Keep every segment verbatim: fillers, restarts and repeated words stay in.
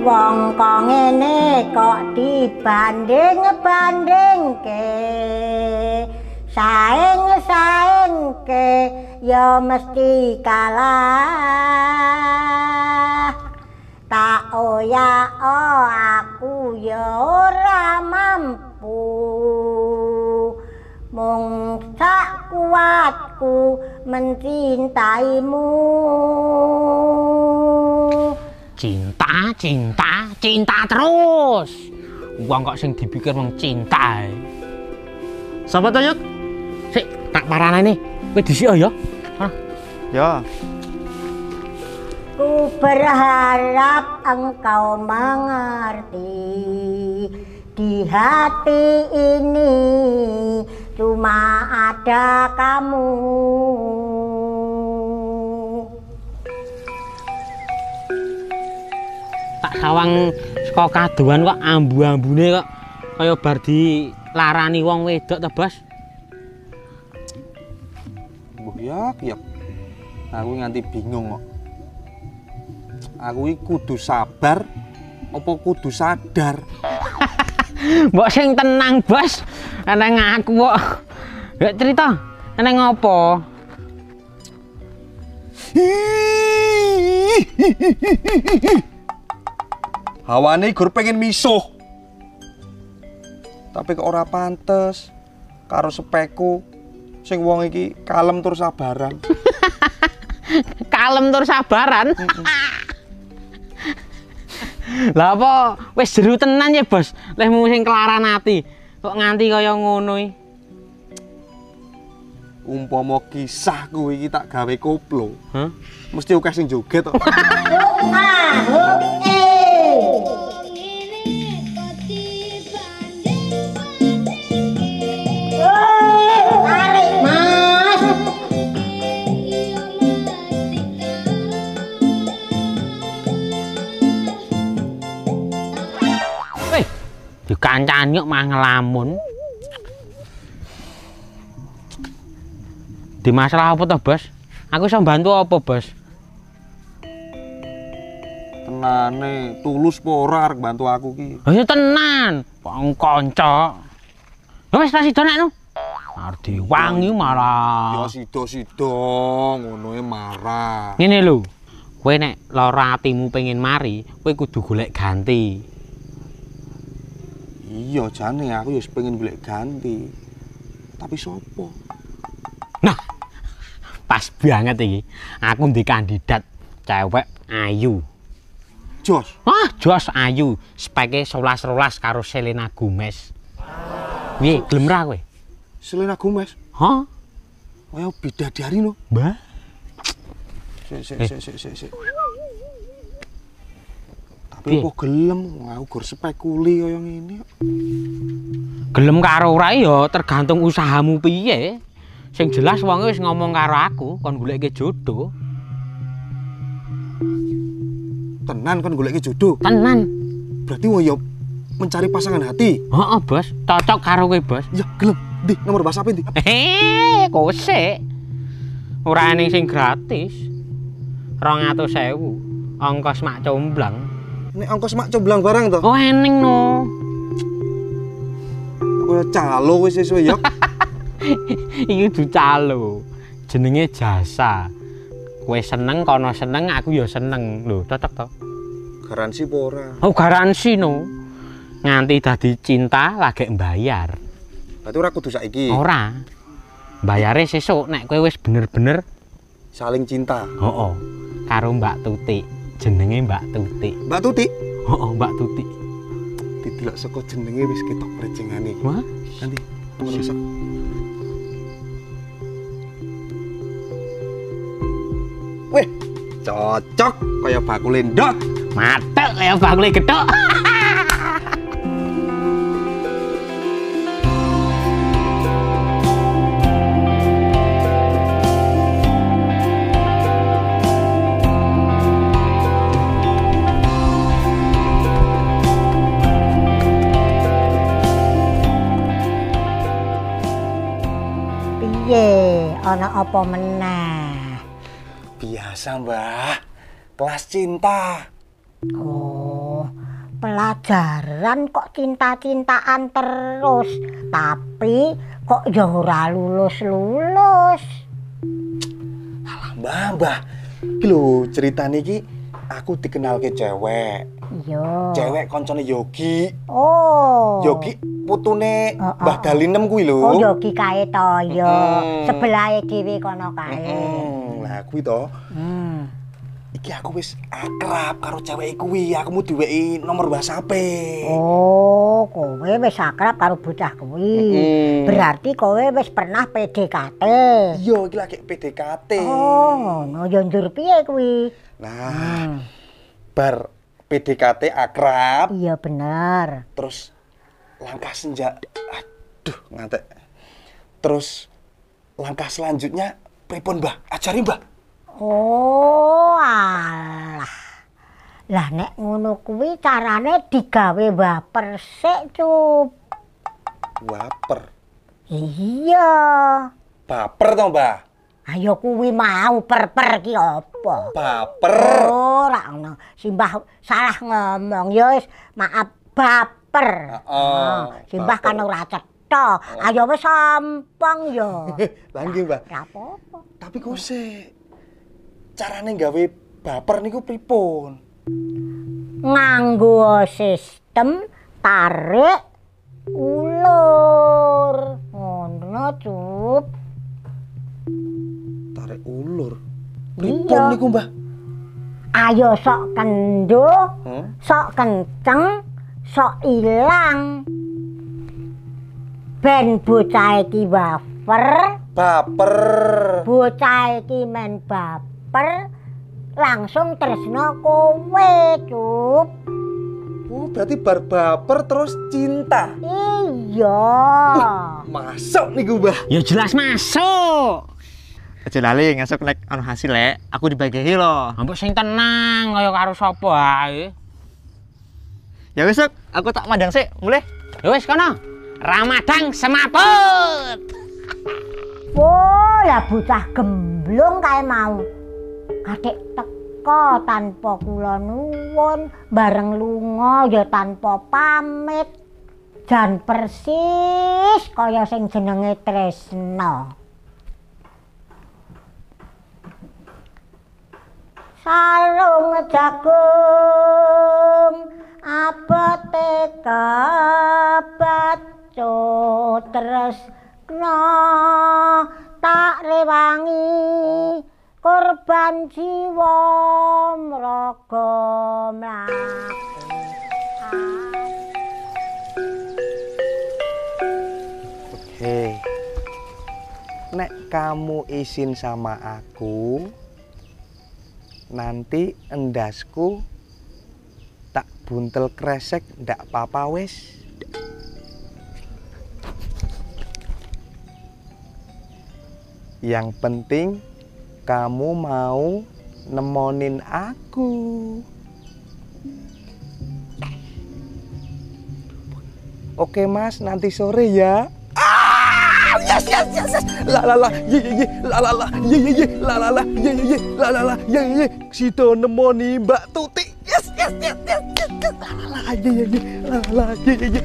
wong kok ngene kok dibanding-bandingke saing-saingke ya mesti kalah tak oya oh aku ya ora mampu mung sak kuatku mencintaimu. Cinta, cinta, cinta terus. Wong kok sing dipikir mung cinta. Sapa to, Yuk? Sik, tak parane. Kowe dhisik ya. Hah? Ya. Ku berharap engkau mengerti di hati ini cuma ada kamu. Tak sawang saka kaduan kok ambu-ambune kok kaya bar dilarani wong wedok to, Bos. Mbuh ya, ya. Aku nganti bingung kok. Aku iki kudu sabar apa kudu sadar? Mbok sing tenang, Bos. Eneng aku kok. Ya cerita, eneng apa? Hawane gur pengen misuh. Tapi kok ora pantes karo sepeku sing wong iki kalem tur sabaran. Kalem tur sabaran. Lah apa wis jeru tenan ya, Bos? Lehmu sing kelaran ati. Kok nganti kaya ngono iki? Umpama kisah kuwi iki tak gawe koplo. Hah? Mesti akeh sing joget kok. Dikancani kok mah ngelamun. Di masalah apa toh, Bos? Aku iso bantu apa, Bos? Tenane, tulus apa ora arep bantu aku ki? Oh ya tenan, wong kanca. Ya wis ta sida nek no. Arep diwangi malah. Ya sida-sida ngono e marah. Ngene lho. Kowe nek lara atimu pengen mari, kowe kudu golek ganti. Iya jane aku ya pengen golek ganti. Tapi sopo? Nah, pas banget iki. Aku ndek kandidat cewek ayu. Jos. Ah, jos ayu. Speke sewelas rolas karo Selena Gomez. Piye, gelem ra kowe? Selena Gomez? Hah? Kaya bidadari no. Mbah. Sik sik sik sik sik sik. Tapi kok gelem aku gur spekuli kaya ngene. Gelem karo ora ya tergantung usahamu piye. Sing jelas wong wis ngomong karo aku kon goleke jodoh. Tenan kon goleke jodoh? Tenan. Berarti wong ya mencari pasangan hati. Heeh, Bos. Cocok karo kowe, Bos. Ya gelem. Ndi nomor WhatsApp ndi? Eh, kok sik. Ora ening sing gratis. dua ratus ribu ongkos mak comblang. Nek ongkos mak comblang barang to? Oh, ening no. Kaya calo wis esuk ya. Iki du calo. Jenenge jasa. Kowe seneng kono seneng, aku ya seneng. Lho, cocok to? Garansi apa ora? Oh, garansi no. Nganti dadi cinta lagi mbayar. Berarti ora kudu saiki. Ora. Bayare sesuk nek kowe wis bener-bener saling cinta. Heeh. Karo Mbak Tuti. Jenenge Mbak Tuti. Mbak Tuti? Heeh, Mbak Tuti. Didelok saka jenenge wis ketok prejengane. Wah, nanti nomor WhatsApp. Weh, cocok kaya bakule ndok. Matek kaya bakule gethuk. Piye, ana apa meneh? Biasa, Mbah. Kelas cinta. Oh, pelajaran kok cinta-cintaan terus, tapi kok ya ora lulus-lulus. Alah, Mbah, Mbah. Iki lho, ceritane iki aku dikenalke cewek. Iya. Cewek koncone Yogi. Oh. Yogi putune Oh, oh, Mbah oh. Dalinem kuwi lho. Oh, Yogi kae to ya. Mm. Sebelahe dhewe kono kae. Hmm, lah kuwi to. Hmm. Iki aku wis akrab karo cewek kuwi. Aku mau diweki nomor WhatsApp. Oh, kowe wis akrab karo bocah kuwi. Mm. Berarti kowe wis pernah P D K T. Iya, iki lagi P D K T. Oh, ngono ya njur piye kuwi? Nah, Hmm. bar P D K T akrab, Iya bener. terus langkah senja. Aduh, ngantek. Terus langkah selanjutnya pripun, Mbah? Ajari, Mbah. Oh, alah. Lah nek ngono kuwi carane digawe baper sik, Cup. Baper. Iya. Baper to, Mbah? Ayo kuwi mau perper ki apa? Baper. Oh, ora ngono. Simbah salah ngomong. Ya wis, maaf baper. Heeh, Oh, Simbah baper. kan ora cetha. Ayo wis sampang ya. Lah nggih, Mbah. Ora apa-apa. Tapi kok sik carane gawe baper niku pripun? Nganggo sistem tarik ulur. Ngono, Cup. Tarik ulur. Iya. Pripun niku, Mbah? Ayo sok kendo, Hmm? sok kenceng, sok ilang. Ben bocah iki baper, Baper. bocah iki men baper, langsung tresno kowe, Cup. Oh, berarti bar baper terus cinta. Iya. Masuk niku, Mbah. Ya jelas masuk. Aja lali ngesuk nek ana hasil lek, aku dibagi lho. Ambek sing tenang kaya karo sapa ae. Ya wis, Sok, aku tak mandang sik, mulai. Ya wis kono. Ramadang semaput. Wah, lah bocah gemblung kae mau. Kadek teko tanpa kula nuwun, bareng lunga ya tanpa pamit. Jan persis kaya sing jenenge tresna. Sarung jagung abote kebacut tresna tak rewangi korban jiwa mraga mlaku. Oke. Nek kamu izin sama aku, nanti endasku tak buntel kresek ndak apa-apa wis. Yang penting kamu mau nemenin aku. Oke Mas, nanti sore ya. Ah, yes yes yes yes. La la la, ye ye ye, la la la, ye ye ye, la la la, ye ye ye, la la la, ye ye ye. Sido nemoni Mbak Tuti. Yes yes yes yes yes. La la la, ye ye ye, la la la, ye ye ye.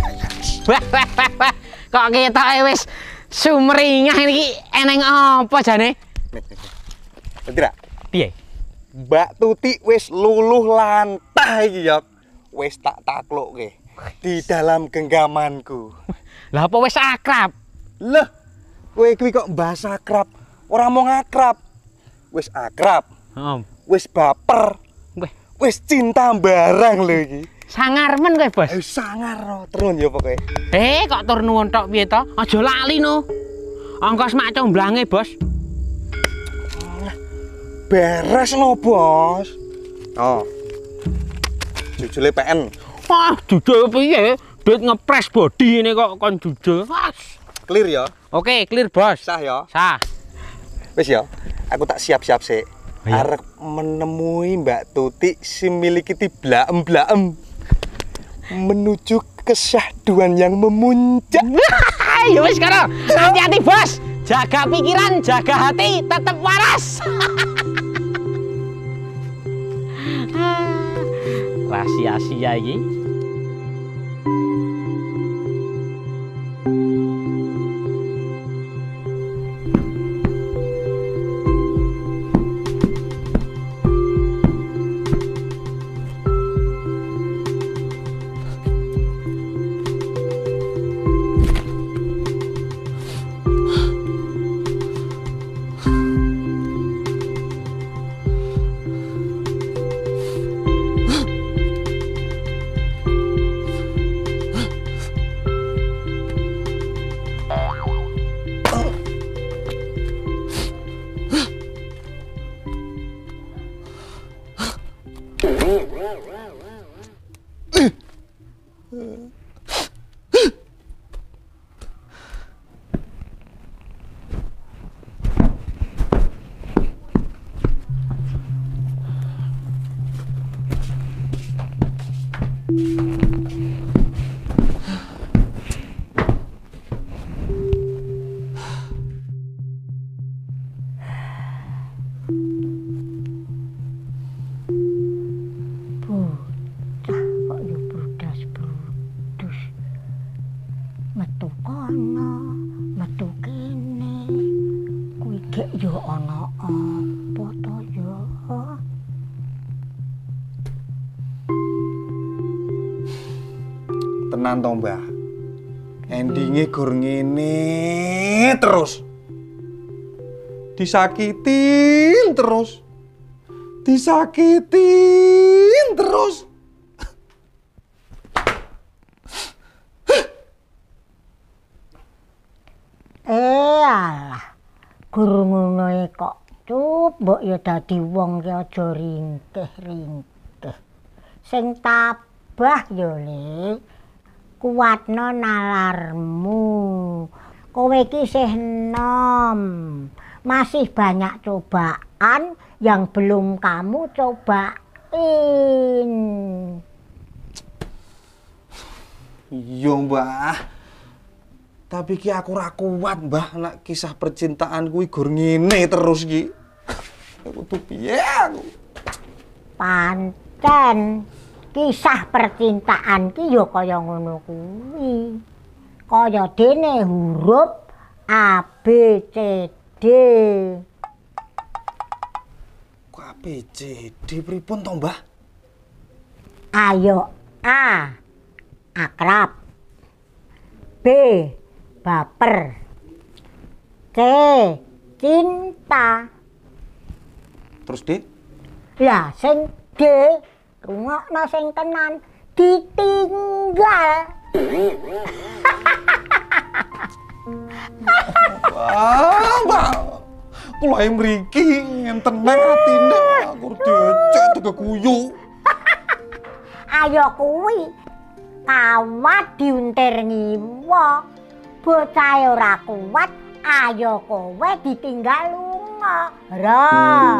Kok ketoke wis sumringah iki eneng apa jane? Tidak. Piye? Mbak Tuti wis luluh lantah iki ya. Wis tak taklukke di dalam genggamanku. Lah apa wis akrab? Lah, kowe kuwi kok bahas akrab, ora mau ngakrab. Wis akrab, Heeh. wis baper, Kowe wis cinta barang lho iki. sangarmen kowe, Bos. Ayo sangar no, terus ya pokoke. Eh, kok tur nuwun tok piye to? Aja lali no. Ongkos mak comblange, Bos. Beres no, Bos. Oh. Jujule P N. Wah, jujur piye? Duit ngepres body ini kok kon jujur. Clear ya? Oke, clear, Bos. Sah ya? Sah. Wis ya. Aku tak siap-siap sih. Oh, iya. Arep menemui Mbak Tuti si miliki blaem-blaem menuju kesyahduan yang memuncak. Ya wis sekarang. Hati-hati, Bos. Jaga pikiran, jaga hati, tetap waras. Rahasia-sia iki. Metu kono, metu kene. Kuwi gek yo ana apa to yo? Tenan to, Mbah. Endinge gur ngene terus. Disakitin terus. Disakitin terus. Eh alah, guru ngono e kok cup, mbok ya dadi wong ki aja ringkih-ringkih. Sing tabah ya Le, kuatno nalarmu. Kowe ki isih enom, masih banyak cobaan yang belum kamu cobain. Iya, Mbah. Tapi ki aku ra kuat, Mbah, nek kisah percintaan kuwi gur ngene terus ki. Aku tuh piye aku? Pancen kisah percintaan ki ya kaya ngono kuwi. Kaya dene huruf A B C D. Kok A B C D pripun to, Mbah? Ayo A akrab, B baper, C cinta. Terus, Dik? Lah sing D rungokno sing tenan ditinggal. Wah, Mbak. Kula ae mriki ngenten atine aku diecek tega guyu. Ayo kuwi kawat diuntir ngiwa. Bocah ora kuat, ayo kowe ditinggal lunga. Ra.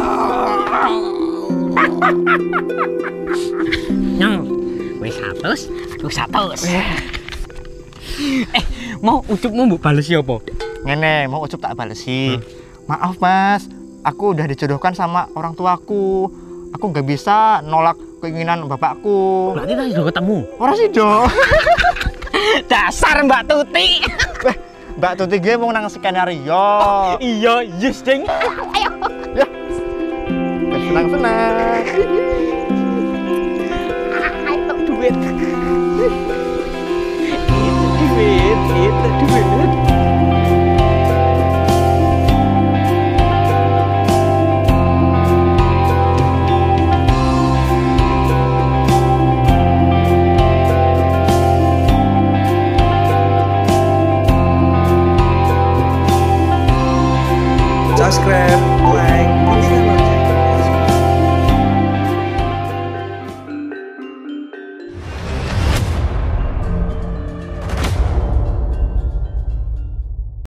Nyong, wis satus, aku satus. Eh, mau ucupmu mbok balesi apa? Ngene, mau ucup tak balesi. Hmm. Maaf Mas, aku udah dijodohkan sama orang tuaku. Aku nggak bisa nolak keinginan bapakku. Berarti tadi sudah ketemu. Ora sih, Dok. Dasar Mbak Tuti. Eh, Mbak Tuti gue mau nang skenario. Iya, yes, Ding. Ya. Senang-senang. Itu duit. Itu duit, itu duit. Subscribe.